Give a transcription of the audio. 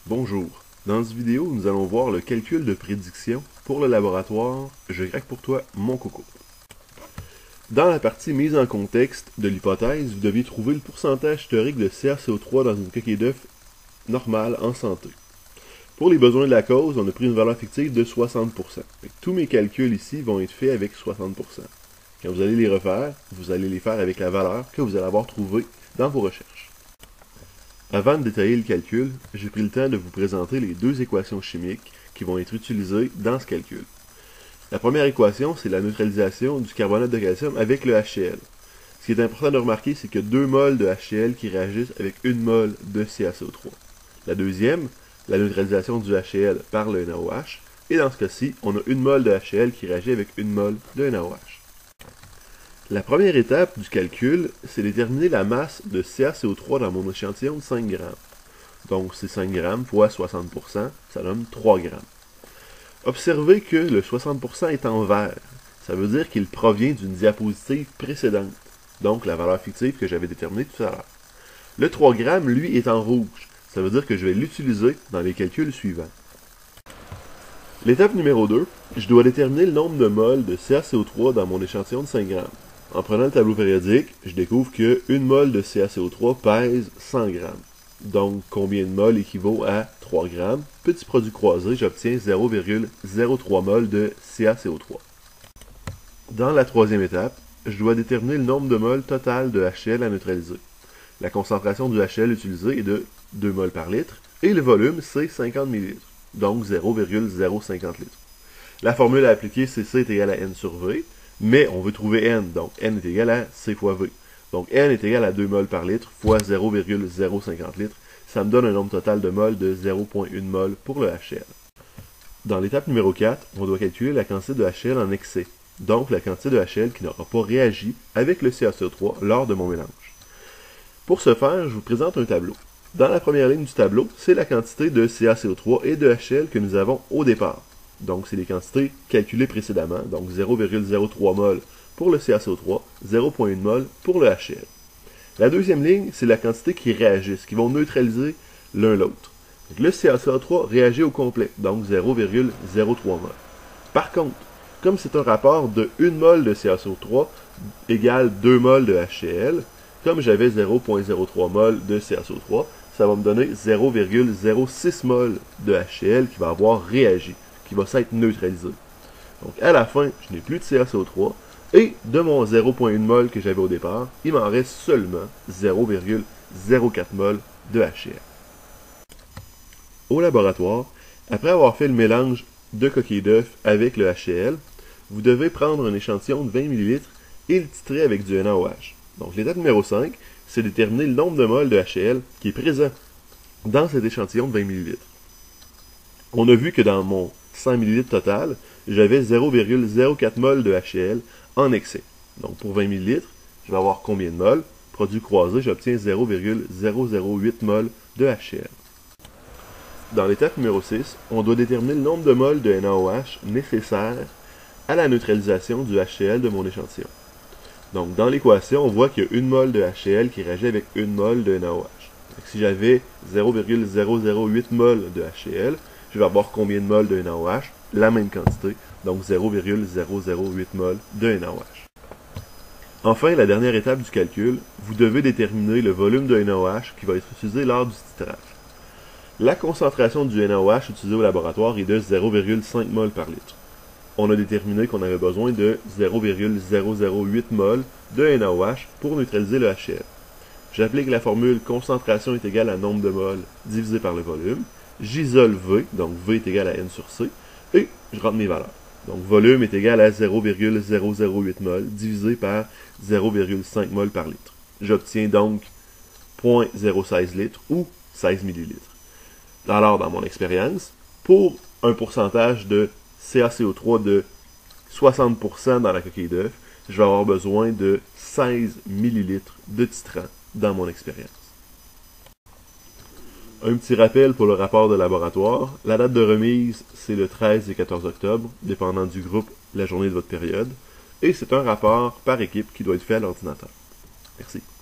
Bonjour, dans cette vidéo, nous allons voir le calcul de prédiction pour le laboratoire Je craque pour toi, mon coco. Dans la partie mise en contexte de l'hypothèse, vous deviez trouver le pourcentage historique de CaCO3 dans une coquille d'œuf normale en santé. Pour les besoins de la cause, on a pris une valeur fictive de 60%. Tous mes calculs ici vont être faits avec 60%. Quand vous allez les refaire, vous allez les faire avec la valeur que vous allez avoir trouvée dans vos recherches. Avant de détailler le calcul, j'ai pris le temps de vous présenter les deux équations chimiques qui vont être utilisées dans ce calcul. La première équation, c'est la neutralisation du carbonate de calcium avec le HCl. Ce qui est important de remarquer, c'est qu'il y a 2 moles de HCl qui réagissent avec 1 mol de CaCO3. La deuxième, la neutralisation du HCl par le NaOH, et dans ce cas-ci, on a 1 mol de HCl qui réagit avec 1 mol de NaOH. La première étape du calcul, c'est déterminer la masse de CaCO3 dans mon échantillon de 5 g. Donc, c'est 5 g fois 60%, ça donne 3 g. Observez que le 60% est en vert. Ça veut dire qu'il provient d'une diapositive précédente, donc la valeur fictive que j'avais déterminée tout à l'heure. Le 3 g, lui, est en rouge. Ça veut dire que je vais l'utiliser dans les calculs suivants. L'étape numéro 2, je dois déterminer le nombre de moles de CaCO3 dans mon échantillon de 5 g. En prenant le tableau périodique, je découvre que 1 mol de CaCO3 pèse 100 g. Donc, combien de moles équivaut à 3 g? Petit produit croisé, j'obtiens 0,03 mol de CaCO3. Dans la troisième étape, je dois déterminer le nombre de moles total de HCl à neutraliser. La concentration du HCl utilisé est de 2 mols par litre, et le volume, c'est 50 ml, donc 0,050 litres. La formule à appliquer, c'est C est égal à N sur V, mais on veut trouver N, donc N est égal à C fois V. Donc N est égal à 2 mols par litre fois 0,050 litres. Ça me donne un nombre total de moles de 0,1 mol pour le HCl. Dans l'étape numéro 4, on doit calculer la quantité de HCl en excès, donc la quantité de HCl qui n'aura pas réagi avec le CaCO3 lors de mon mélange. Pour ce faire, je vous présente un tableau. Dans la première ligne du tableau, c'est la quantité de CaCO3 et de HCl que nous avons au départ. Donc, c'est les quantités calculées précédemment, donc 0,03 mol pour le CaCO3, 0,1 mol pour le HCl. La deuxième ligne, c'est la quantité qui réagissent, qui vont neutraliser l'un l'autre. Le CaCO3 réagit au complet, donc 0,03 mol. Par contre, comme c'est un rapport de 1 mol de CaCO3 égale 2 mol de HCl, comme j'avais 0,03 mol de CaCO3, ça va me donner 0,06 mol de HCl qui va avoir réagi, qui va s'être neutralisé. Donc à la fin, je n'ai plus de CaCO3, et de mon 0,1 mol que j'avais au départ, il m'en reste seulement 0,04 mol de HCl. Au laboratoire, après avoir fait le mélange de coquilles d'œuf avec le HCl, vous devez prendre un échantillon de 20 ml et le titrer avec du NaOH. Donc l'étape numéro 5, c'est déterminer le nombre de moles de HCl qui est présent dans cet échantillon de 20 ml. On a vu que dans mon 100 ml total, j'avais 0,04 mol de HCl en excès. Donc pour 20 ml, je vais avoir combien de moles? Produit croisé, j'obtiens 0,008 mol de HCl. Dans l'étape numéro 6, on doit déterminer le nombre de moles de NaOH nécessaires à la neutralisation du HCl de mon échantillon. Donc dans l'équation, on voit qu'il y a 1 mol de HCl qui réagit avec 1 mol de NaOH. Donc, si j'avais 0,008 mol de HCl, je vais avoir combien de moles de NaOH? La même quantité, donc 0,008 mol de NaOH. Enfin, la dernière étape du calcul, vous devez déterminer le volume de NaOH qui va être utilisé lors du titrage. La concentration du NaOH utilisé au laboratoire est de 0,5 mol par litre. On a déterminé qu'on avait besoin de 0,008 mol de NaOH pour neutraliser le HCl. J'applique la formule concentration est égale à nombre de moles divisé par le volume. J'isole V, donc V est égal à N sur C, et je rentre mes valeurs. Donc volume est égal à 0,008 mol divisé par 0,5 mol par litre. J'obtiens donc 0,016 litres ou 16 millilitres. Alors, dans mon expérience, pour un pourcentage de CaCO3 de 60% dans la coquille d'œuf, je vais avoir besoin de 16 ml de titrant dans mon expérience. Un petit rappel pour le rapport de laboratoire. La date de remise, c'est le 13 et 14 octobre, dépendant du groupe, la journée de votre période. Et c'est un rapport par équipe qui doit être fait à l'ordinateur. Merci.